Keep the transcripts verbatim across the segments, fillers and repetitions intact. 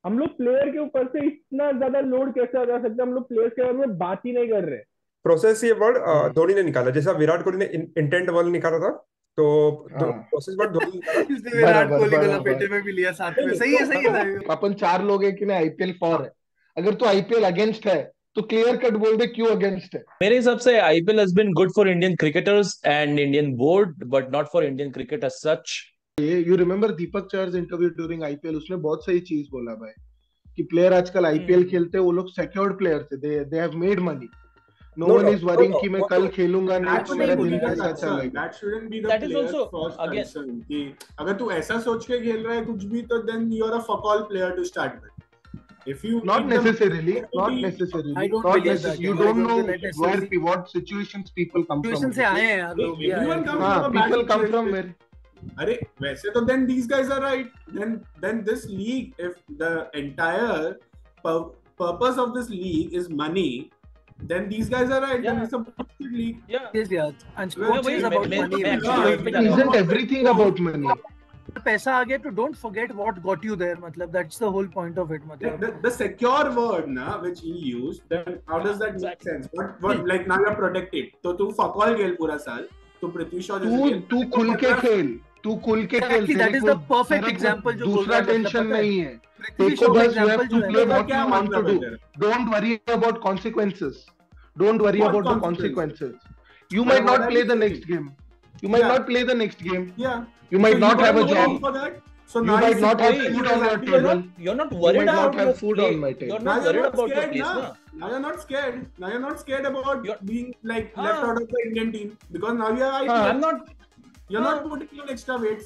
हम लोग प्लेयर के ऊपर से इतना ज्यादा लोड कैसे आ जा सकता है? हम लोग प्लेयर्स के बारे में बात ही नहीं कर रहे। प्रोसेस ये वर्ड हम्म। धोनी ने निकाला, जैसा विराट कोहली ने इंटेंट वर्ड निकाला था, तो हाँ। प्रोसेस वर्ड धोनी निकाला। इसने विराट बराबर कोहली को बराबर। लपेटे में भी लिया साथ में, नहीं सही तो है सही है मतलब सही है। अपन चार लोग हैं कि नहीं, आईपीएल फॉर है। अगर तू आईपीएल अगेंस्ट है तो क्लियर कट बोल दे क्यों अगेंस्ट है। मेरे हिसाब से IPL has been good for Indian cricketers and Indian board but not for Indian cricket as such. ये you remember Deepak Chahar interview during IPL, उसने बहुत सही चीज बोला भाई कि प्लेयर आजकल आईपीएल हम्म। खेलते हैं, वो लोग सिक्योर्ड प्लेयर थे, they they have made money. No no one doubt, is no worrying doubt, कि मैं वो कल तो खेलूंगा नहीं मैं दैट तो तो नहीं मेरा shouldn't be दिन बोलूंगा the कैसा concern. चलेगा। That shouldn't be the that is player's also first again. concern कि अगर तू ऐसा सोच के खेल रहा है कुछ भी, तो then you're a fuck all player to start with. If you Not एकदम necessarily, not opportunity, necessarily, I don't not believe that necessarily. You यार, I don't don't know think that where necessarily pe- what situations people come from. Situation से आए Abhishek. हैं यार लोग, ये आए everyone comes हाँ, from a bad people come from situation. where. अरे वैसे तो then these guys are right. Then then this league, if the entire pur- purpose of this league is money, then these guys are right. Then या it's a bullshit league. या Yes, yeah. And Well, मैं sports वही is see, मैं about मैं money मैं only. Actually हाँ, वहीं पे जा रहा Isn't था। everything तो about money? पैसा आ गया to don't forget what got you there. मतलब that's the whole point of it. the, मतलब the, the secure word na which he used, then how does that make exactly. sense? What what like now you're protected, तो तू fuck all खेल पूरा साल, तो पृथ्वी शॉ जैसे तू खेल तू तो खुल के पंद्रह खेल, तू खुल के खेल, exactly, that तेरे is को the perfect तेरे को example जो बोल रहा दूसरा है, मतलब टेंशन पता है नहीं है। पृथ्वी तेरे को शॉ का बस you have एग्जांपल to जो है play का ना, what क्या you want to मतलब है do. तेरा? Don't worry about consequences. Don't worry What about the consequences? consequences. You What, might what not are play you the saying? next game. You might Yeah, not play the next game. yeah. You So might you not gotta have a hold job. on for that. So You now might he's not sitting have वही there, food he's on your happy. you're table. not you're not You worried might not about have your food play, on my you're table. Now not you're worried not about your scared, place na? ना। Now you're not scared. Now you're not scared about you're being like left हाँ out of the Indian team because now you have हाँ, I'm I P L. not You're not हाँ putting on extra weights.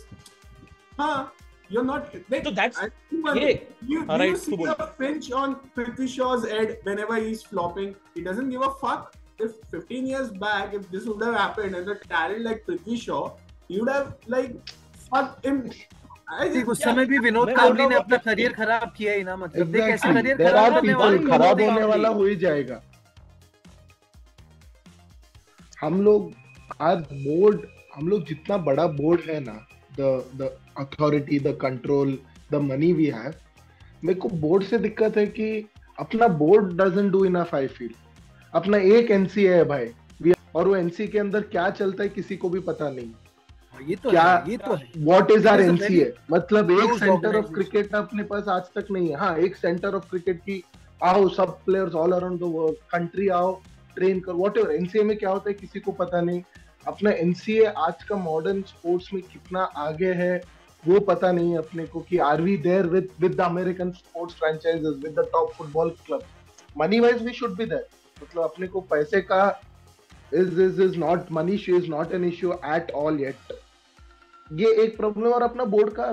Huh? You're not like तो that's I think one ये thing. You हाँ do you right see तू बोल। the pinch on Prithvi Shaw's head whenever he's flopping? He doesn't give a fuck. If fifteen years back, if this would have happened and a talent like Prithvi Shaw, he would have like fucked him. I देख just उस या समय भी विनोद मैं बोल कांबली रहा ने हूँ अपना कि करियर खराब किया ही ना, मतलब देख ऐसे Exactly. करियर There खराब are करने people, वाला वन खराब विनोद होने वाला कांबली। हो ही जाएगा। हम लोग आज बोर्ड, हम लोग जितना बड़ा बोर्ड है ना, the the authority, the control, the money we have, मेरे को बोर्ड से दिक्कत है कि अपना board doesn't do enough. I feel अपना एक एनसीए है भाई, we- और वो एनसीए के अंदर क्या चलता है किसी को भी पता नहीं। हाँ, ये तो क्या है, ये तो है। What is are It is a very NCA, मतलब एक closed centre of organization. Cricket अपने पास आज तक नहीं है। हाँ, एक सेंटर ऑफ क्रिकेट की आओ सब players all around the world country आओ ट्रेन करो, वॉट एवर। एनसीए में क्या होता है किसी को पता नहीं। अपना एनसीए आज का मॉडर्न स्पोर्ट्स में कितना आगे है वो पता नहीं है अपने को कि are we there with with the American sports franchises, with the top football club. Money wise we should be there, मतलब अपने को पैसे का is is is not money issue, is not an issue at all yet. ये एक problem. और अपना board का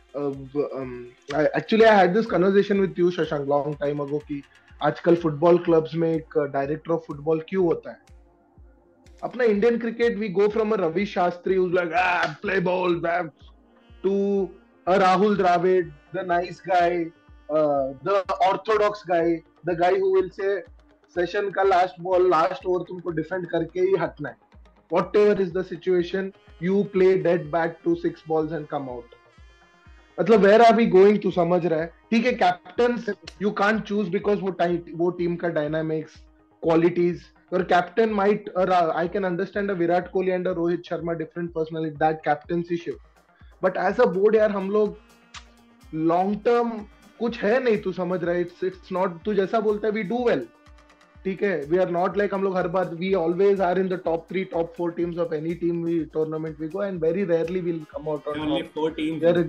actually I had this conversation with you Shashank long time ago कि आजकल फुटबॉल क्लब्स में एक डायरेक्टर ऑफ फुटबॉल क्यों होता है। अपना Indian cricket we go from a Ravi Shastri who's like ah play ball back to a Rahul Dravid, the nice guy, uh, the orthodox guy, the guy who will say session का last ball last over तुमको defend करके ही हटना है, whatever is the situation, you play dead back to six balls and come out। मतलब where are we going, तू समझ रहा है। ठीक है, captain you can't choose because वो टाइम वो टीम का dynamics qualities, your captain might uh, I can understand a Virat Kohli and a Rohit Sharma different personality, that captaincy shift, but as a board यार हम लोग long term कुछ है नहीं, तू समझ रहा है। इट्स इट्स नॉट, तू जैसा बोलता है वी डू वेल, ठीक है, वी आर नॉट लाइक हम लोग हर बार we always are in the top three top four teams of any team we tournament we go, and very rarely will come out on only top. four teams. यार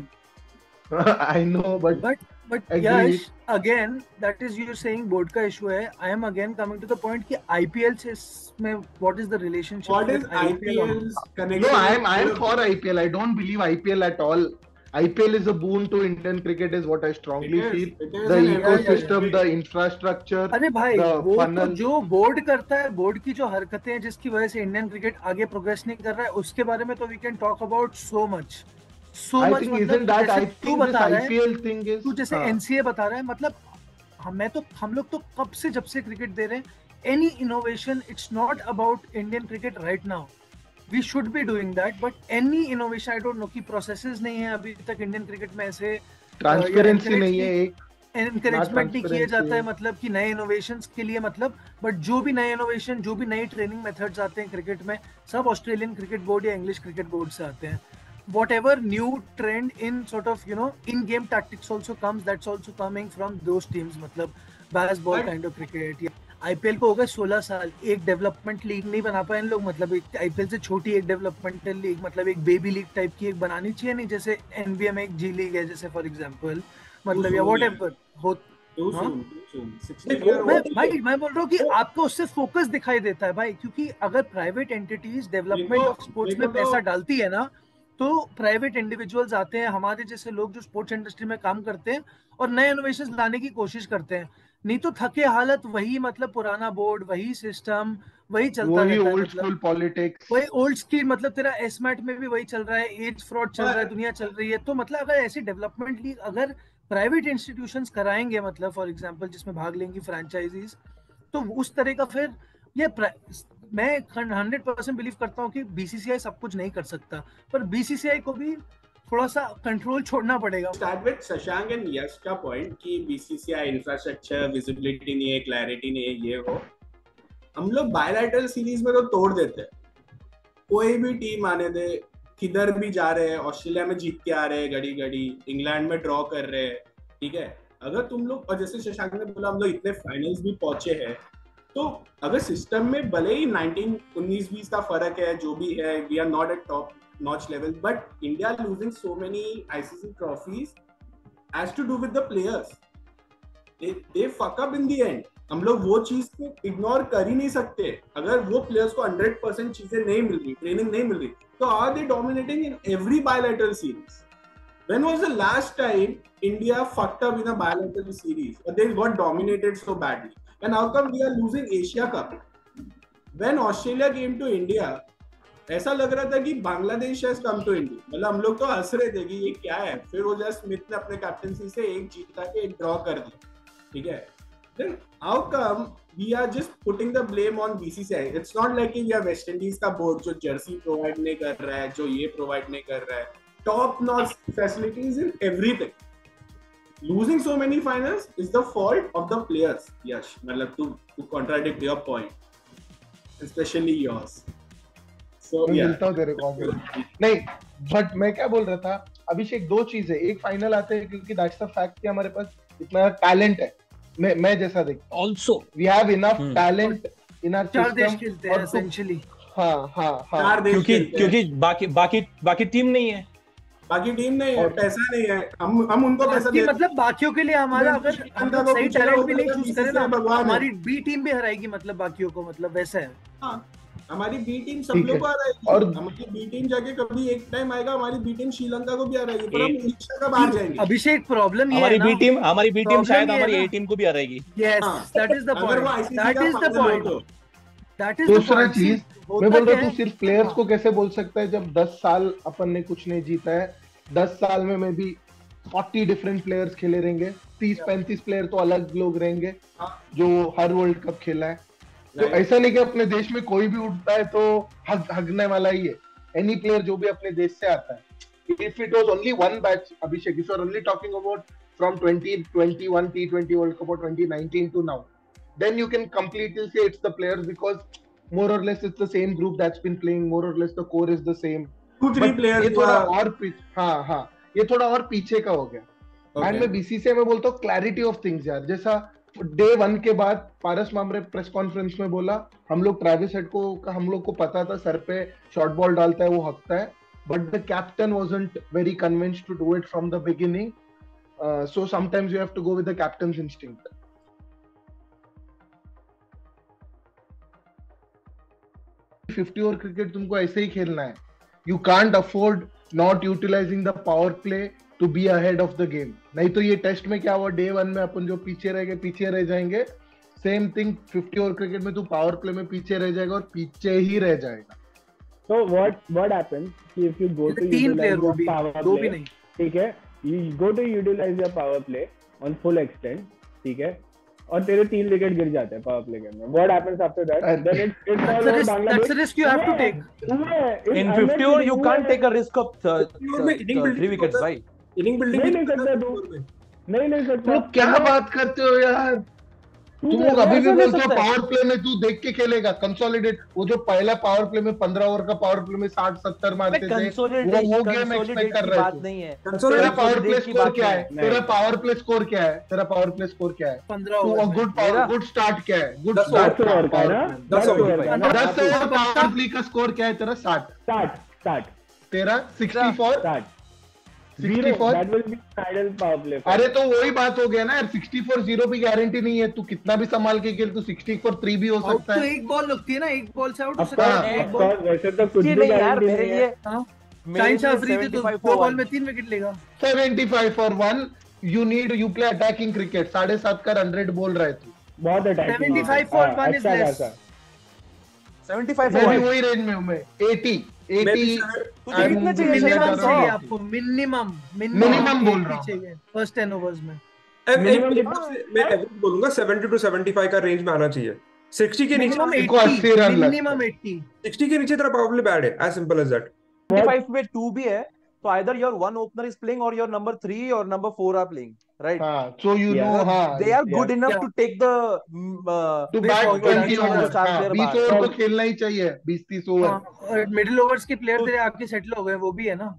I know, but But but agree. Yash, again that is you're saying board का issue है. I am again coming to the point कि I P L से इसमें what is the relationship What is with I P L? IPL's connection? No, I am I am with- for I P L. I don't believe I P L at all. I P L is a boon to Indian cricket, is what I strongly It is. feel. It is The in every ecosystem, way. the infrastructure, अरे भाई the वो तो funnel. जो board करता है, board की जो हरकतें हैं जिसकी वजह से इंडियन क्रिकेट आगे प्रोग्रेस नहीं कर रहा है, उसके बारे में तो we can talk about so much so I much. think मतलब isn't that, जैसे I तू think this बता रहा है, I P L thing is तू जैसे हाँ, एनसीए बता रहा है, मतलब हम मैं तो हम लोग तो कब से जब से क्रिकेट दे रहे हैं, any innovation it's not about Indian cricket right now, we should be doing that, but any innovation I don't know कि प्रोसेसेस नहीं है अभी तक इंडियन क्रिकेट में ऐसे। ट्रांसपेरेंसी नहीं है एक। एनकरेजमेंट नहीं किया जाता है, transparency. मतलब कि नए इनोवेशंस के लिए, मतलब बट जो भी नए इनोवेशन, जो भी नई ट्रेनिंग मेथड्स आते हैं क्रिकेट में, सब ऑस्ट्रेलियन क्रिकेट बोर्ड या इंग्लिश क्रिकेट बोर्ड से आते हैं. Whatever new trend in sort of, you know, in-game tactics also comes, that's also coming from those teams. मतलब baseball But- kind of cricket. या आईपीएल को हो गए सोलह साल, एक डेवलपमेंट लीग नहीं बना पाए इन लोग. मतलब एक आईपीएल से छोटी एक डेवलपमेंटल लीग, मतलब एक बेबी लीग टाइप की एक बनानी चाहिए, नहीं जैसे एनबीए में एक जी लीग है जैसे फॉर एग्जांपल, मतलब या soon, व्हाटएवर हो. Too हाँ? soon, too soon. sixteen नहीं, year वो- मैं old. भाई मैं बोल रहा हूँ कि आपको उससे फोकस दिखाई देता है भाई, क्योंकि अगर प्राइवेट एंटिटीज डेवलपमेंट देखो- ऑफ स्पोर्ट्स में देखो तो- पैसा डालती है ना, तो प्राइवेट इंडिविजुअल्स आते हैं, हमारे जैसे लोग जो स्पोर्ट्स इंडस्ट्री में काम करते हैं और नए इनोवेशंस लाने की कोशिश करते हैं. नहीं तो थके हालत वही, मतलब पुराना बोर्ड, वही सिस्टम, वही चलता वही रहता है. ओल्ड मतलब स्कूल पॉलिटिक्स. वही ओल्ड स्कीम, मतलब तेरा एसमैट में भी वही चल रहा है, एज फ्रॉड चल रहा है, पर- दुनिया चल रही है. तो मतलब अगर ऐसी डेवलपमेंट लीग अगर प्राइवेट इंस्टीट्यूशंस कराएंगे, मतलब फॉर एग्जांपल जिसमें भाग लेंगी फ्रेंचाइजीज, तो उस तरह का फिर ये प्रा- मैं हंड्रेड परसेंट बिलीव करता हूँ कि बीसीसीआई सब कुछ नहीं कर सकता, पर बीसीसीआई को भी थोड़ा सा कंट्रोल छोड़ना पड़ेगा. Start with Shashank and Yash का पॉइंट कि बीसीसीआई इंफ्रास्ट्रक्चर, विजिबिलिटी नहीं है, क्लैरिटी नहीं है, ये हो. हम लोग बायलैटरल सीरीज में तो तोड़ देते हैं. कोई भी टीम आने दे, किधर भी जा रहे हैं, ऑस्ट्रेलिया में जीत के आ रहे हैं घड़ी घड़ी, इंग्लैंड में ड्रॉ कर रहे हैं, ठीक है. अगर तुम लोग, और जैसे शशांक ने बोला हम लोग इतने फाइनल्स भी पहुंचे हैं, तो अगर सिस्टम में भले ही नाइनटीन उन्नीस बीस का फर्क है, जो भी है, we are not at top notch level, but India losing so many I C C trophies has to do with the players. They they fuck up in the end. हम लोग वो चीज को इग्नोर कर ही नहीं सकते. अगर वो प्लेयर्स को हंड्रेड परसेंट चीजें नहीं मिल रही, ट्रेनिंग नहीं मिल रही, तो are they dominating in every bilateral series? When was the last time India fucked up in a bilateral series or they got dominated so badly? And how come we are losing Asia Cup? When Australia came to India, ऐसा लग रहा था कि Bangladesh has come to India. मतलब हम लोग तो हंस रहे थे कि ये क्या है. फिर वो जस्ट स्मिथ ने अपने कैप्टनसी से एक जीता के एक ड्रॉ कर दिया, ठीक है. Then how come we are just putting the blame on BCCI? It's not like we are West Indies का बोर्ड जो जर्सी प्रोवाइड नहीं कर रहा है, जो ये प्रोवाइड नहीं कर रहा है. Top notch facilities in everything. Losing so many finals is the fault of the players. Yash, मतलब to to contradict your point, especially yours. So मैं yeah. मिलता हूँ तेरे को नहीं, बट मैं क्या बोल रहा था अभिषेक, दो चीजें. एक फाइनल आते हैं क्योंकि दैट्स द फैक्ट कि हमारे पास इतना टैलेंट है. मैं मैं जैसा देखता हूँ, Also, we have enough Hmm. Talent in our चार देश सिस्टम. खेलते हैं एसेंशियली. हाँ हाँ हाँ. चार देश क्योंकि खेलते हैं. क्योंकि बाकी बाकी बाकी टीम नहीं है. बाकी टीम नहीं है, और- पैसा नहीं है. हम हम उनको पैसा बाकी दे मतलब बाकियों के लिए हमारा अगर हम श्रीलंका लोग को सही पीछे टैलेंट रहो भी तो नहीं तो चूज बीसीसीआई करें ना, भगवान है. हमारी बी टीम भी हराएगी, मतलब बाकियों को, मतलब वैसा है. हाँ, हमारी बी टीम सब ठीक लोग है. को हराएगी. और- हमारी बी टीम जाके कभी एक टाइम आएगा, हमारी बी टीम श्रीलंका को भी हराएगी, पर हम एक- एशिया का बाहर जाएंगे. अभिषेक प्रॉब्लम ये हमारी है ना, बी टीम हमारी बी टीम Problem शायद ये है हमारी ना। ए टीम को भी हराएगी. यस हाँ. दैट इज द अगर वो पॉइंट, आईसीसी दैट का इज द फाइनल हो पॉइंट, तो दैट इज द दूसरा पॉइंट. चीज मैं बोल रहा हूँ, तू सिर्फ प्लेयर्स को कैसे बोल सकता है जब दस साल अपन ने कुछ नहीं जीता है. दस साल में में भी चालीस डिफरेंट प्लेयर्स खेले रहेंगे, तीस पैंतीस प्लेयर तो अलग लोग रहेंगे हाँ. जो हर वर्ल्ड कप खेला है. तो Right. ऐसा नहीं कि अपने देश में कोई भी उठता है तो हग हगने वाला ही है. एनी प्लेयर जो भी अपने देश से आता है. If it was only one batch, Abhishek, if you are only talking about from twenty twenty-one T twenty World Cup or twenty nineteen to now, then you can completely say it's the players because more or less it's the same group that's been playing, more or less the core is the same. two three But players ये थोड़ा और पीछे, हाँ हाँ ये थोड़ा और पीछे का हो गया. एंड मैं बीसीसीआई में बोलता हूँ क्लैरिटी ऑफ थिंग्स यार. जैसा डे वन के बाद पारस मामरे प्रेस कॉन्फ्रेंस में बोला, हम लोग ट्रेविस हेड को हम लोग को पता था सर पे शॉर्ट बॉल डालता है वो हकता है, but the captain wasn't very convinced to do it from the beginning. So sometimes you have to go with the captain's instinct. Fifty over cricket तुमको ऐसे ही खेलना है. You can't afford not utilising the power play to be ahead of the game. नहीं तो ये test में क्या हुआ, डे वन में अपन जो पीछे रह गए पीछे रह जाएंगे. Same thing fifty over cricket में तू पावर प्ले में पीछे रह जाएगा और पीछे ही रह जाएगा. So what what happens if you go to तीन प्लेयर utilize वो your भी, power दो भी play? नहीं. ठीक है, you go to utilize your power play on full extent, ठीक है, और तेरे तीन विकेट गिर जाते हैं पावर प्ले के अंदर. What happens after that? And- Then it's it's all That's a over risk, Bangladesh. that's a risk you have to take. Yeah, In fifty over you can't take a risk of uh, fifty over में inning uh, building three wickets, होता है. भाई. Inning building नहीं ले सकता तू. नहीं ले तुम सकता। लोग क्या बात करते हो यार? तुम लोग अभी भी बोलते हो पावर प्ले में तू देख के खेलेगा कंसोलिडेट। वो जो पहला पावर प्ले में पंद्रह ओवर का पावर प्ले में साठ सत्तर मारते थे, वो वो गेम एक्सपेक्ट कर रहे थे। तेरा पावर प्ले स्कोर क्या है? तेरा पावर प्ले स्कोर क्या है? तेरा पावर प्ले स्कोर क्या है? पंद्रह तू over good power good start क्या है? गुड दस स्टार्ट ओवर का ना, दस ओवर का। दस ओवर पावर प्ले का स्कोर क्या है तेरा? साठ साठ साठ तेरा सिक्सटी फोर साठ sixty zero, four that will be idle power play. अरे तो वही बात हो गया ना यार, सिक्सटी फोर जीरो की गारंटी नहीं है। तू कितना भी संभाल के खेल, तू सिक्सटी फोर थ्री भी हो आउट सकता तो है। एक बॉल लगती है ना, एक बॉल से आउट हो Of सकता course, है, एक of बॉल। course, वैसे तो कुछ ये भी नहीं यार गारंटी मेरे नहीं लिए है। हाँ, मेरे शाइन शाह लिए अफरीदी तो सेवेंटी फाइव दो फॉर बॉल वन में तीन विकेट लेगा। Seventy five for one you need you play attacking cricket. साढ़े सात का रन रेट बोल रहे तू। बहुत attacking. Seventy five for one is less. Seventy five मैं फॉर भी वन वही रेंज में हूँ। मैं एटी मैं भी एटी तुझे कितना चाहिए? मिनिमम सौ। चाहिए आपको, मिनिमम Minimum बोल रहा हूँ। चाहिए फर्स्ट टेन ओवर्स में। एक- Minimum एक- कितना? मैं एवरेज बोलूंगा सेवेंटी टू सेवेंटी फाइव का रेंज में आना चाहिए। सिक्सटी के नीचे मिनिमम इनको अस्सी रन एटी, लगते मिनिमम हैं। एटी। सिक्सटी के नीचे तेरा पावर प्ले बैड है, as simple as that. Seventy five में टू भी है तो either your one opener is playing और योर नंबर थ्री और number four are playing, right? हाँ, so you Yeah. know, हाँ, they are good enough Yeah. To take the to Big bat over, twenty big over, over. Star हाँ, player बीस बाहर। Over तो खेलना ही चाहिए, बीस तीस ओवर। और मिडिल ओवर्स के प्लेयर तेरे आके सेटल हो गए, वो भी है ना।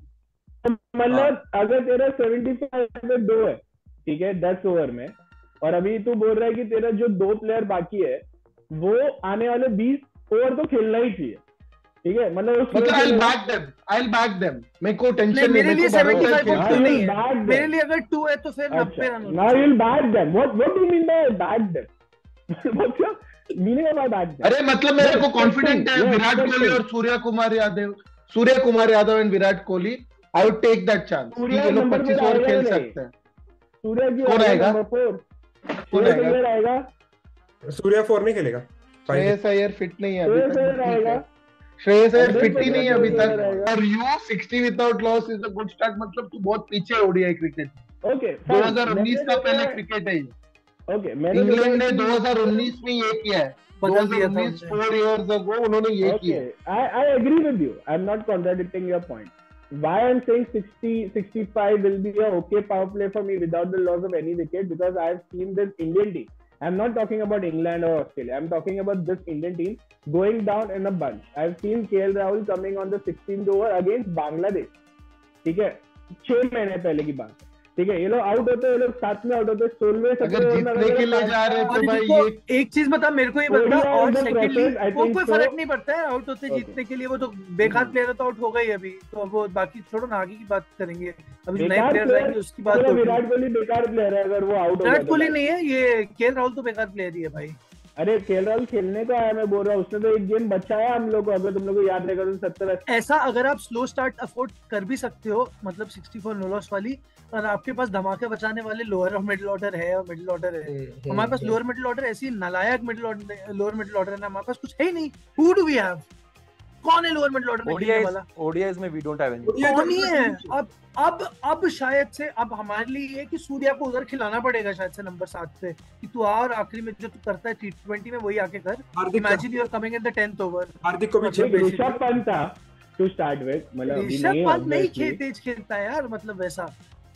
मतलब अगर तेरा सेवेंटी फाइव में दो है, ठीक है, दस ओवर में, और अभी तू बोल रहा है कि तेरा जो दो प्लेयर बाकी है वो आने वाले बीस ओवर तो खेलना ही चाहिए, ठीक है? मतलब उस मतलब I'll खेलना- back them, I'll back them। मेरे को टेंशन नहीं, नहीं, मेरे लिए को भरोसा है सेवेंटी फाइव खेल Now तो सकते नहीं you'll है। back them. मेरे लिए अगर टू है तो फिर नब्बे अच्छा, run now you'll back them. What what do you mean by back them? What's your meaning of back them? अरे मतलब मेरे को Yeah, कॉन्फिडेंट है yeah, विराट कोहली expecting. और Surya Kumar Yadav Surya Kumar Yadav and Virat Kohli. I would take that chance कि सूर्य ये लोग नंबर पच्चीस पे ओवर आएगा खेल नहीं। सकते हैं। सूर्य की कौन आएगा? नंबर फोर, कौन सूर्य आएगा? किधर आएगा? सूर्या फोर नहीं खेलेगा। श्रेयस अय्यर फिट नहीं है अभी श्रेयस तक, अय्यर ठीक है। आएगा। श्रेयस अय्यर हंड्रेड फिट ही नहीं है अभी परसेंट तक। आएगा। और you sixty without loss is a good start. मतलब तू बहुत पीछे ओडीआई क्रिकेट। ओके, दो हज़ार उन्नीस का पहले क्रिकेट है ये। ओके, मैंने इंग्लैंड ने देखा दो हज़ार उन्नीस में ये किया है। बदल दिया था दो हज़ार उन्नीस उन्होंने। फोर इयर्स अगो उन्होंने ये किया है। Okay, I, I agree with you. I'm not contradicting your point. Why I'm saying sixty, sixty-five will be a okay power play for me without the loss of any wicket, because I've seen this Indian team. I'm not talking about England or Australia. I'm talking about this Indian team going down in a bunch. I've seen K L Rahul coming on the sixteenth over against Bangladesh. ठीक है, छह महीने पहले की बात, ठीक है? ये लोग आउट होते हैं, ये लोग साथ में आउट होते हैं, सोलहवें अगर जीतने के लिए जा रहे हैं और तो भाई देखो, ये एक चीज बता मेरे को, ये बता, Korea और is the secondly process, I वो think कोई so. फर्क नहीं पड़ता है आउट होते Okay. जीतने के लिए। वो तो बेकार प्लेयर है तो आउट होगा ही अभी। तो अब वो बाकी छोड़ो ना, आगे की बात करेंगे। अभी जो नए बेकार प्लेयर्स player, आएंगे उसकी बात पूरा होगी। विराट कोहली बेकार प्लेयर है अगर वो आउट हो विराट कोहली नहीं है ये, केएल राहुल तो बेकार प्लेयर ही है भाई। अरे केएल राहुल खेलने को आया, मैं बोल रहा हूँ, उसने तो एक गेम बचाया हम लोग को। अगर तुम लोग को याद रहेगा तो सत्तर ऐसा अगर आप स्लो स्टार्ट अफोर्ड कर भी सकते हो, मतलब सिक्सटी फोर नो लॉस वाली, और आपके पास धमाके बचाने वाले लोअर और मिडिल ऑर्डर है और मिडिल ऑर्डर है। हमारे पास लोअर मिडिल ऑर्डर ऐसी नालायक middle order lower middle order है ना, हमारे पास कुछ है ही नहीं। Who do we have? कौन है लोअर मिडिल ऑर्डर में खेलने ओडीआईज वाला? ओडीआईज में वी डोंट हैव एनी। कौन ही है? अब अब अब शायद से अब हमारे लिए ये कि सूर्या को उधर खिलाना पड़ेगा शायद से नंबर सात पे, कि तू आ और आखिरी में जो तू करता है टी ट्वेंटी में वही आके कर। Hardik imagine you are coming in the tenth over. Hardik को भी मतलब छह- ऋषभ पंत था टू स्टार्ट विद, मतलब अभी ऋषभ नहीं पंत नहीं obviously. खे- तेज खेलता है यार, मतलब वैसा।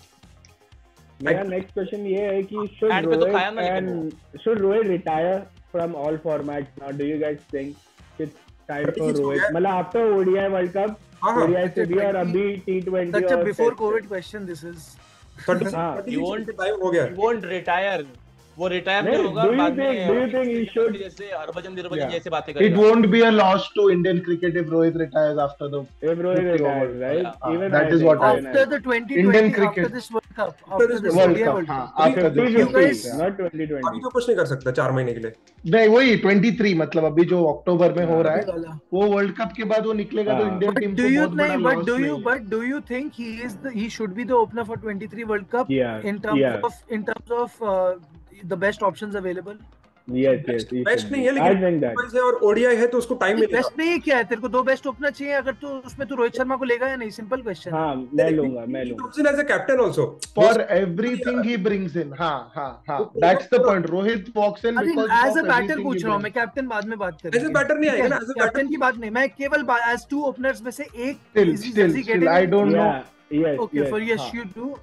मेरा नेक्स्ट क्वेश्चन ये है कि should Ad पे तो खाया Rohit ना लेकिन and should Rohit retire from all formats now? Do you guys think it's time for It's Rohit? okay. मतलब after O D I World Cup, हाँ हाँ O D I से भी और अभी T twenty Such a और before Test COVID से. question this is. Thirty हाँ. थर्टी You won't- टाइम हो गया। He won't retire. वो रिटायर नहीं नहीं, होगा do you बाद think- do you में think he should- जैसे हरभजन दिरभजन Yeah. जैसे बातें It करेगा। won't be a loss to Indian cricket if Rohit retires after the If Rohit fifty retires, overs. right? Yeah. Even That I is think, what I- even After I- the twenty Indian twenty, cricket. after this World Cup, after this this World O D I Cup, World हाँ, Cup. after fifty this. You fifty, guys- not twenty अभी twenty. तो कुछ नहीं कर सकता चार महीने के लिए। नहीं वही तेईस मतलब अभी जो अक्टूबर में हो रहा है वाला। वो वर्ल्ड कप के बाद वो निकलेगा तो हाँ. इंडियन But टीम do को you बहुत बड़ा think? But loss do you? नहीं है। But do you think he is the? He should be the opener for twenty-three World Cup Yeah, in terms yeah. of in terms of uh, the best options available. Yes, yes. he best should नहीं be. है I लेकिन think that. है और ODI है तो उसको time मिलेगा। Best नहीं है क्या है? तेरे को दो बेस्ट ओपनर चाहिए, अगर तू उसमें तू रोहित शर्मा को लेगा या नहीं? Simple question. हाँ, मैं लूंगा, मैं लूंगा. As a captain also For everything he brings in, हाँ हाँ हाँ, that's the point. Rohit walks in अरे because as a of batter everything पूछ he रहा हूँ मैं, brings. कैप्टन बाद में बात करेंगे। एज अ बैटर नहीं आएगा ना, एज अ बैटर कैप्टन की बात नहीं, मैं केवल एज टू ओपनर्स में से एक Still, is he- still, does he get still, in? I don't know. Yeah, yes, Okay, yes. for yes हाँ. you do.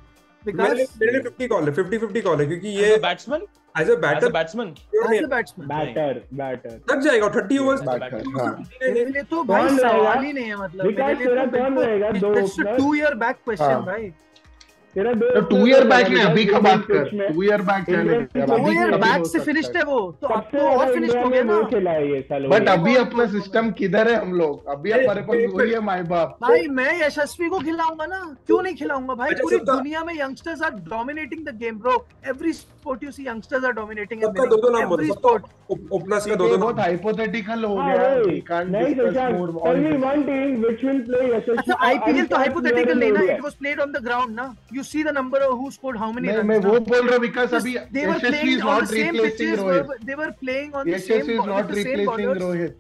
मेरे लिए विकास मेरे लिए फिफ्टी कॉल है, फिफ्टी फिफ्टी कॉल है, क्योंकि As ये a batsman, as a as a batter batsman, as a batsman batter batter लग जाएगा थर्टी ओवर्स। बैटर, हाँ। मेरे लिए तो भाई कौन सवाल रहेगा? ही नहीं है, मतलब विकास, मेरे लिए तेरा तो कौन रहेगा? दो openers? Two year back question हाँ। भाई। तेरा दो तो टू ईयर बैक में अभी का बात कर, pitch में टू ईयर बैक Indian जाने pitch दो अभी ईयर कभी बैक हो से सकता फिनिश्ड है। है वो, तो अब सबसे तो और ज्यादा फिनिश्ड इंडिया हो गया में ना वो खेला है ये साल। But ODI। अभी अपना सिस्टम किधर है हम लोग, अभी हमारे पास वही है माई बाप। भाई। मैं यशस्वी को खिलाऊंगा ना, क्यों नहीं खिलाऊंगा भाई? अच्छा, पूरी सबका- दुनिया में youngsters are dominating the game bro. Every sport you see youngsters are dominating in सबका दो दो नाम बोलो, एवरी सबका स्पोर्ट। ओपनर्स का ये दो दो बहुत नाम। हाइपोथेटिकल हो हाँ, गया, वही। we can't नहीं discuss Shashank, more tell on me this. one team which will play यशस्वी अच्छा, आईपीएल तो and हाइपोथेटिकल नहीं ना, O D I. It was played on the ground ना। You see the number of who scored how many मैं runs. मैं वो बोल रहा हूँ बिकॉज अभी they were Yashasvi playing is on the not same replacing pitches, Rohit, were- they were playing on the Yashasvi same is with not the same replacing bowlers। Rohit,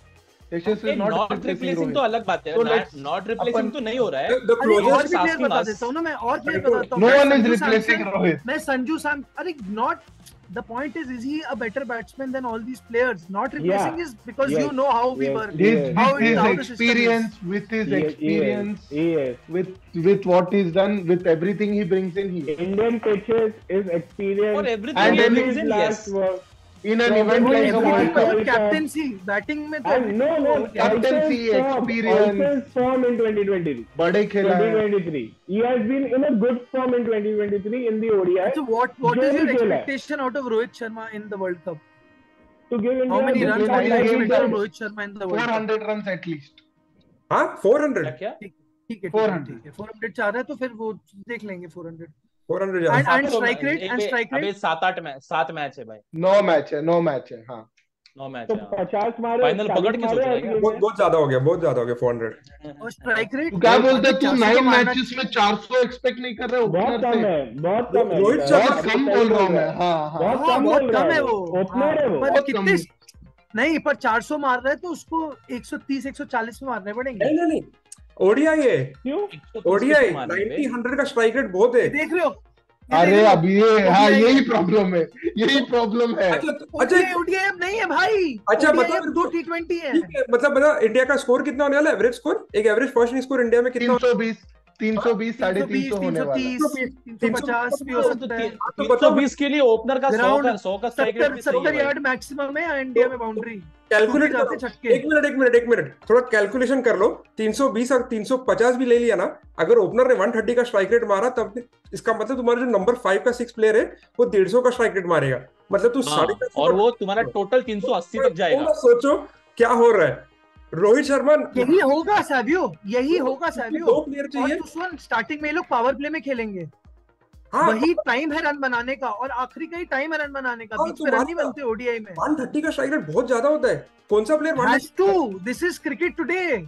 Yashasvi is not not replacing replacing तो रोहित। अलग बात है। So not let's- not replacing अपन- तो नहीं हो रहा है। The अरे closest और भी प्लेयर asking बता us. देता हूँ ना मैं, और प्लेयर Right. बताता हूँ। No मैं one is Sanju replacing Samson- Rohit. मैं संजू सैम अरे not the point is is he a better batsman than all these players? Not replacing is because Yes. You know how we Yes. Work, His, Yes. how with it- his how the system is. experience, with his He is- experience, he is. with with what he's done, with everything he brings in, he Indian pitches is experience. For everything And he then brings his in, last yes. work. in an So event what like is a everything World but Cup. World Cup. Captaincy batting में तो And no, no, Captaincy, also form, experience. also his form in twenty twenty-three. बड़े खेला है। twenty twenty-three. He has been in a good form in twenty twenty-three in the O D I. So what what जो is your भी खेला है. expectation out of Rohit Sharma in the World Cup? To give India How many a runs good are you nine start, games expecting from are- Rohit Sharma in the World four Cup? hundred runs at least. हाँ four hundred क्या क्या? ठीक ठीक है, four ठीक है, hundred. ठीक है। four hundred चाह रहा है तो फिर वो देख लेंगे four hundred. Four hundred And- यार। and सात तो strike rate, मै- and अबे- strike अबे rate? सात आठ मैच सात मैच है भाई, नौ मैच है, नौ मैच है, हाँ। नौ मैच तो है। हाँ। पचास मारे Final चालीस पकड़ के मारे सोच रहा है आज क्या? game बहुत में. बहुत ज्यादा हो गया, बहुत ज्यादा हो गया फोर हंड्रेड। और स्ट्राइक रेट तू क्या बोलते है, तू चार सौ नाइन तो मारना मैचेस में चार सौ एक्सपेक्ट नहीं कर रहे बहुत ओपनर कम से? है, बहुत कम है. रोहित विकास. शर्मा बहुत अभी कम सही बोल रहा हूँ बोल मैं, रहा है. हाँ हाँ। बहुत हाँ, कम बहुत बोल रहा कम है है वो. वो। ओपनर है वो. पर बहुत कितने कम। नहीं, पर चार सौ मार रहा है तो उसको एक सौ तीस एक सौ चालीस में मारने पड़ेंगे। नहीं नहीं नहीं, ओडीआई है, क्यों? एक सौ तीस ओडीआई किसको मारने नाइंटी पे? हंड्रेड का स्ट्राइक रेट बहुत है। ये देख रहे हो? ये अरे देख रहे हो? अब ये, हाँ O D I यही प्रॉब्लम है, यही प्रॉब्लम है। अच्छा O D I अच्छा O D I अब नहीं है भाई। अच्छा, O D I बता अब मेरे दो को। टी ट्वेंटी है। ठीक है, मतलब बता इंडिया का स्कोर कितना होने वाला है? एवरेज स्कोर, एक एवरेज फर्स्ट स्कोर इंडिया में कितना? तीन सौ बीस, तीन सौ बीस, साढ़े तीन सौ होने वाला है। तीन सौ पचास भी हो सकता है। तीन सौ बीस के लिए ओपनर का सौ Ground का सौ का स्ट्राइक रेट सत्तर भी सही सत्तर है यार्ड मैक्सिमम है इंडिया में बाउंड्री। कैलकुलेट जाते करो, छक्के। एक मिनट एक मिनट एक मिनट थोड़ा कैलकुलेशन कर लो। तीन सौ बीस और तीन सौ पचास भी ले लिया ना, अगर ओपनर ने एक सौ तीस का स्ट्राइक रेट मारा, तब इसका मतलब तुम्हारा जो नंबर फाइव का सिक्स प्लेयर है वो डेढ़ सौ का स्ट्राइक रेट मारेगा। मतलब तू हाँ, साढ़े चार सौ और का- वो तुम्हारा टोटल तीन सौ अस्सी तक जाएगा। थोड़ा सोचो क्या हो रहा है। रोहित शर्मा यही होगा सैवियो, यही होगा दो सैवियो। प्लेयर और चाहिए। तू सुन, स्टार्टिंग में ये लोग पावर प्ले में खेलेंगे। हाँ, वही टाइम है रन बनाने का, और आखिरी का ही टाइम है रन बनाने का। हाँ, बीच तो में रन नहीं मानता। बनते ओडीआई में। एक सौ तीस का स्ट्राइक रेट बहुत ज्यादा होता है। कौन सा player Has to. This is cricket today.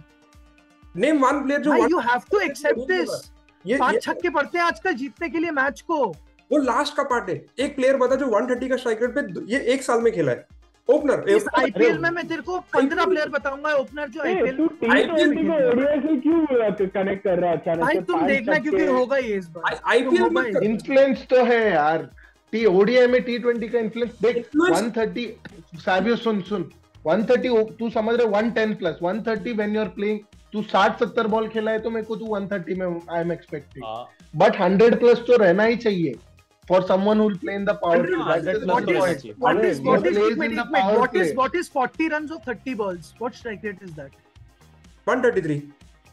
Name one player जो भाई one- you have to accept this. ये, पांच ये छक्के पड़ते हैं आजकल जीतने के लिए मैच को। वो लास्ट का पार्ट है। एक प्लेयर बता जो एक सौ तीस का स्ट्राइक रेट पे ये एक साल में खेला है। ओपनर इस आईपीएल में मैं तेरे को पंद्रह प्लेयर बताऊंगा ओपनर जो ए, आईपीएल तू टी ट्वेंटी को ओडीआई से क्यों कनेक्ट कर रहा है अचानक भाई से? तुम पांच देखना, छक्के. क्योंकि होगा ये इस बार। आईपीएल होगा में ये। कर- इन्फ्लुएंस तो है यार, टी ओडीआई में टी ट्वेंटी का इन्फ्लुएंस देख। Influence- वन थर्टी सावियो सुन सुन वन थर्टी तू समझ रहे one ten plus one thirty when you are playing, तू साठ सत्तर बॉल खेला है तो मेरे को तू वन थर्टी में आई एम एक्सपेक्टिंग, हाँ, बट हंड्रेड प्लस तो रहना ही चाहिए for someone who will play in the power hundred play. hundred that is plus What तो रहना is चाहिए। what अरे, is what is plays एक in मिनट the एक minute power what is play. what is forty runs of thirty balls? What strike rate is that? एक सौ तैंतीस।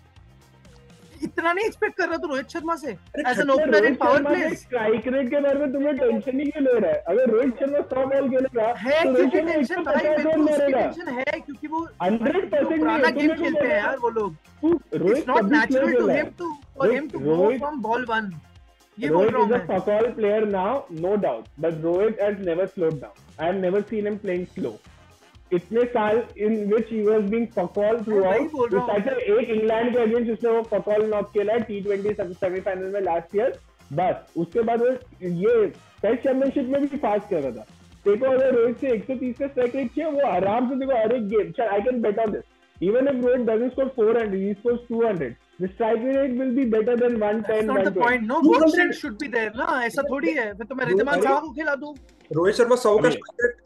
इतना नहीं एक्सपेक्ट कर रहा तो रोहित शर्मा से अरे एज एन छक्के opener in Rohit power Sharma के प्लेस स्ट्राइक रेट के बारे में तुम्हें टेंशन ही क्यों ले रहा है? अगर रोहित शर्मा सौ बॉल खेलेगा है, तो रोहित क्योंकि शर्मा टेंशन भाई एक सौ पचास मेरे को रन उसकी मारेगा. टेंशन है, क्योंकि वो हंड्रेड जो परसेंट पुराना गेम खेलते हैं यार वो लोग। रोहित It's not कभी natural slow to खेला है. him to for him to go Rohit- from ball one. ये बोल Rohit रहा हूँ is a मैं। fuck all player now, no doubt. But Rohit has never slowed down. I have never seen him playing slow. इतने साल in which he was being fuck all वही throughout. बोल रहा हूँ। तो शायद एक इंग्लैंड के अगेंस्ट उसने वो fuck all नॉक खेला है टी ट्वेंटी सेमीफाइनल में लास्ट ईयर. बस उसके बाद वो ये टेस्ट चैंपियनशिप में भी फास्ट कर रहा था. देखो अगर रोहित से एक सौ तीस का स्ट्राइक रेट चाहिए, वो आराम से देखो हर एक गेम. चल I can bet on this. Even if Rohit doesn't score four hundred, he scores two hundred. The strike rate will be better than one ten, That's not the one twenty. point. No, two both hundred sides should be there ना, ऐसा थोड़ी है। फिर तो मैं रिद्धिमान अरे- साहब को खिला दूं। रोहित शर्मा सौ का अरे। स्ट्राइक रेट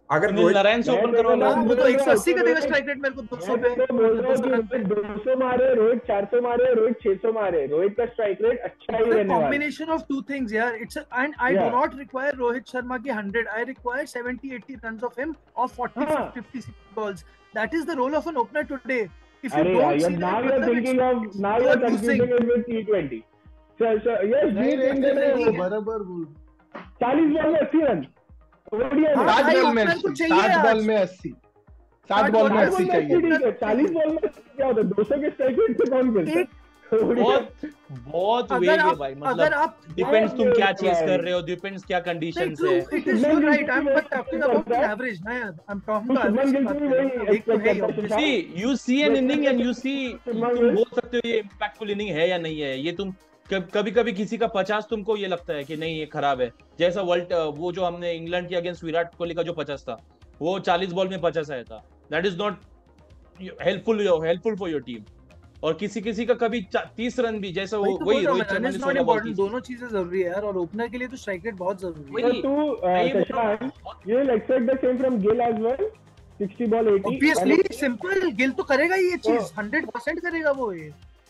अगर सुनील रोहित नारायण से मैं ओपन तेरे करवा को हाँ, लो। वो तो बोल एक सौ रहा हूँ अस्सी का कि देगा रोहित- स्ट्राइक रेट मेरे को दो सौ मैं पे तेरे को बोल रहा हूँ कि दो सौ रोहित दो सौ मारे, रोहित चार सौ मारे, रोहित छह सौ मारे, रोहित का स्ट्राइक रेट अच्छा ही रहने वाला है। combination of two things यार. It's a, and I do Yeah. not require Rohit Sharma की one hundred. I require seventy eighty runs of him of forty हाँ. fifty balls. That is the role of an opener today. If you अरे यार, don't you're see now that, you're मतलब thinking it's- of now you you're are losing. confusing it with T twenty. So, so yes, do नहीं you नहीं think नहीं that नहीं, वो बराबर बोल चालीस बॉल में अस्सी रन ओडीआई में हाँ, सात भाई, बॉल में opener को अस्सी, चाहिए सात आज. बॉल में अस्सी, सात सात बॉल बॉल में में चालीस अस्सी बॉल में चाहिए। अस्सी ठीक है, चालीस बॉल में क्या होता है, दो सौ के स्ट्राइक रेट से कौन खेलता है? एक बहुत बहुत अगर वेग है आप भाई, अगर मतलब आप डिपेंड्स तुम क्या भाई। चेस कर रहे हो, डिपेंड्स क्या नहीं, कंडीशंस true, है। it is you're right. I'm but talking about the average ना यार. I'm talking तो about शुभमन average गिल की बात भी कर रहा वही हूँ. एक तो है ही expect करता obviously. है। See you see an inning and you see Shubman तुम गिल- बोल सकते हो ये इम्पैक्टफुल इनिंग है या नहीं है। ये तुम कभी कभी किसी का पचास तुमको ये लगता है कि नहीं ये खराब है, जैसा वर्ल्ड वो जो हमने इंग्लैंड के अगेंस्ट विराट कोहली का जो पचास था, वो चालीस बॉल में पचास आया था। That is not helpful helpful for your team. और किसी किसी का कभी तीस रन भी, जैसा वो वही तो वही बोल रहा हूँ रोहित मैं, शर्मा run ने is not सोलह बॉल important. की। दोनों चीजें जरूरी है यार, और ओपनर के लिए तो स्ट्राइक रेट बहुत जरूरी है. वही- So too, uh, मैं ये बोल रहा हूँ, Shashank, you will expect the same from Gill as well. sixty ball eighty. Obviously, simple. Gill तो करेगा ही ये चीज, तो- हंड्रेड परसेंट करेगा वो ये.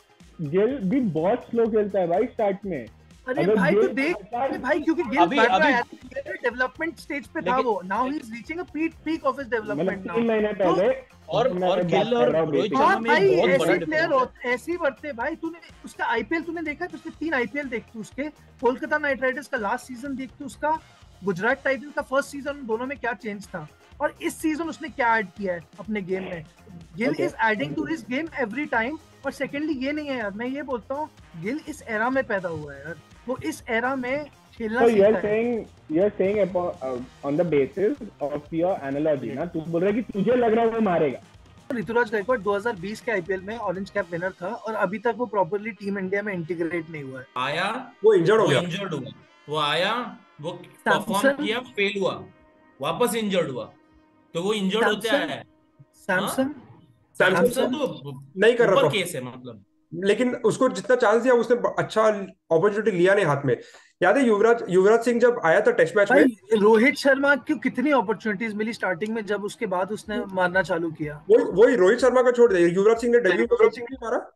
गिल भी बहुत स्लो खेलता है भाई स्टार्ट में। अरे अगर भाई तो गिल देख, लगातार- अरे भाई क्योंकि गिल अभी- बढ़ रहा अभी- है, डेवलपमेंट स्टेज पे था लेकिन- वो. Now he is reaching a peak peak of his मतलब डेवलपमेंट तीन नाउ. महीने पहले और मैं और बात गिल कर और रहा हूँ रोहित basically। शर्मा हाँ में भाई, एक बहुत ऐसे बड़ा प्लेयर डिफरेंस है। ऐसे ही बढ़ते हैं भाई. तूने उसका आईपीएल तूने देखा, पिछले तीन आईपीएल देख तू उसके, कोलकाता नाइट राइडर्स का लास्ट सीजन देख तू उसका, गुजरात टाइटंस का फर्स्ट सीजन, दोनों में क्या चेंज था, और इस सीजन उसने क्या ऐड किया है अपने गेम में. Gill Okay. Is adding to his game every time. और सेकेंडली ये नहीं है यार, मैं ये बोलता हूँ गिल इस एरा में पैदा हुआ है यार, वो इस एरा में खेलना So सीखा you're है. saying you're saying upon, uh, on the basis of your analogy ना, तू बोल रहा है कि तुझे लग रहा है वो मारेगा। ऋतुराज गायकवाड़ दो हज़ार बीस के आईपीएल में ऑरेंज कैप विनर था, और अभी तक वो प्रॉपर्ली टीम इंडिया में इंटीग्रेट नहीं हुआ है. आया, वो इंजर्ड हो वो गया। इंजर्ड हुआ, वो आया, वो परफॉर्म सैमसन- किया, फेल हुआ, वापस इंजर्ड हुआ, तो वो इंजर्ड होते सैमसन- आया है। सैमसन सैमसन सैमसन तो नहीं कर रहा ऊपर था, केस है, मतलब लेकिन उसको जितना चांस दिया उसने अच्छा अपॉर्चुनिटी लिया नहीं हाथ में। याद है युवराज युवराज सिंह जब आया था टेस्ट मैच में, भाई रोहित शर्मा को कितनी अपॉर्चुनिटीज मिली स्टार्टिंग में, जब उसके बाद उसने मारना चालू किया. वही वही रोहित शर्मा का छोड़ दिया, युवराज सिंह ने डेब्यू युवराज सिंह ने मारा,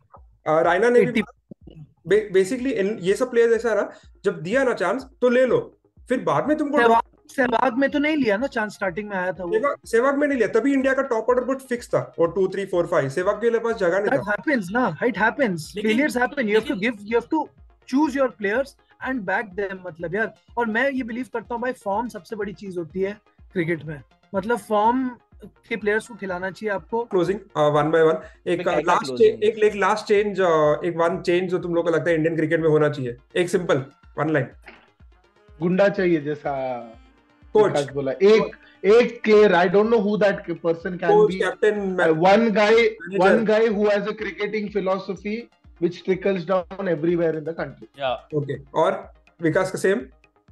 अ, रायना ने भी अस्सी बेसिकली ये सब प्लेयर्स ऐसा है ना, जब दिया ना चांस तो ले लो, फिर बाद में तुमको सहवाग सहवाग में तो नहीं लिया ना चांस, स्टार्टिंग में आया था वो. सेवाग सेवाग में नहीं लिया, तभी इंडिया का टॉप ऑर्डर बहुत फिक्स था, और two three four five Sehwag के लिए पास जगह नहीं That था। happens ना, it happens. लेकिन- Failures happen. You have to लेकिन- give, you have to choose your players and back them. मतलब यार, और मैं ये बिलीव करता हूँ भाई, फॉर्म सबसे बड़ी चीज होती है क्रिकेट में. मतलब फॉर्म के प्लेयर्स को खिलाना चाहिए आपको. क्लोजिंग वन बाय वन, एक क्या- क्या लास्ट closing? एक एक लास्ट चेंज, एक वन चेंज जो तुम लोग को लगता है इंडियन क्रिकेट में होना चाहिए, एक सिंपल वन लाइन। गुंडा चाहिए जैसा कोच विकास बोला, एक एक player, I don't know who that person can coach be, captain one guy Manager. one guy who has a cricketing philosophy which trickles down everywhere in the country. या okay, और विकास का same.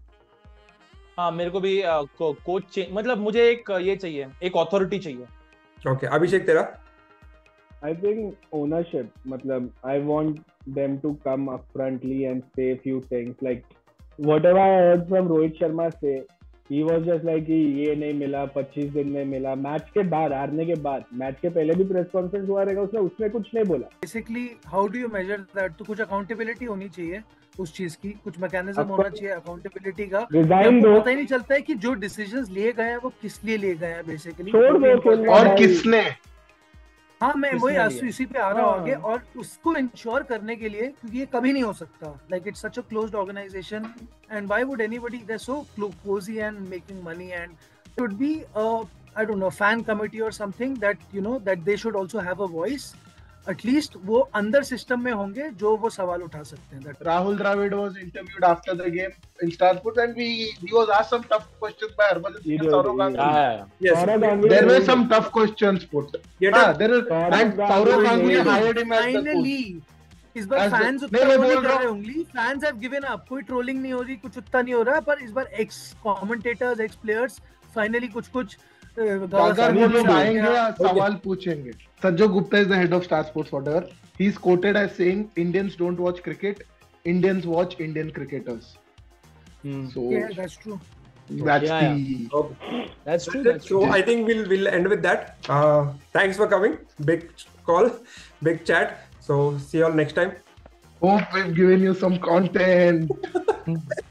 हाँ, मेरे को भी अ, को, कोच चेंज, मतलब मुझे एक ये चाहिए, एक अथॉरिटी चाहिए. ओके, अभिषेक तेरा। I think ownership. मतलब I want them to come upfrontly and say a few things. Like whatever I heard from Rohit Sharma say, he was just like कि ये नहीं मिला, पच्चीस दिन में मिला. मैच के बाद, हारने के बाद, मैच के पहले भी प्रेस कॉन्फ्रेंस हुआ रहेगा, उसने उसमें कुछ नहीं बोला. Basically how do you measure that? तो कुछ अकाउंटेबिलिटी होनी चाहिए उस चीज की, कुछ मैकेनिज्म Of होना course. चाहिए अकाउंटेबिलिटी का. Resign आपको दो, पता ही नहीं चलता है कि जो डिसीजंस लिए गए हैं वो किस लिए लिए गए हैं बेसिकली. छोड़ दो खेलना और भाई. किसने हाँ, मैं वही किसने आज लिया? इसी पे आ रहा हूँ हाँ. आगे, और उसको इंश्योर करने के लिए, क्योंकि ये कभी नहीं हो सकता, like it's such a closed organisation, and why would anybody, they are so cosy and making money, and it would be a I don't know fan committee और something that you know that they should also have a voice. At least वो अंदर system में होंगे जो वो सवाल उठा सकते हैं. That- Rahul Dravid was interviewed after the game in Star Sports and we he was asked some tough questions by Harbhajan Singh He and did, Saurav he Ganguly. did. हाँ, yes, Saurav Ganguly There were नहीं some tough questions put. ये हाँ, तो there are, Saurav and Saurav Ganguly Ganguly नहीं hired him as the coach. Finally, इस बार As the- fans नहीं, उतना मैं वो नहीं बोल कर रहा रहे हूँ। होंगे, फैंस हैव गिवन अप, कोई ट्रोलिंग नहीं हो रही, कुछ उतना नहीं हो रहा, पर इस बार ex commentators, ex players finally कुछ कुछ अगर वो लोग आएंगे या सवाल पूछेंगे. Sanjay Gupta is the head of Star Sports, whatever. He's quoted as saying Indians don't watch cricket, Indians watch Indian cricketers. Hmm. So Yeah, that's true. That's Yeah, yeah. the Okay. That's true. That's it. That's true. So I think we'll we'll end with that. Uh, thanks for coming. Big call, big chat. So see you all next time. hope we've given you some content.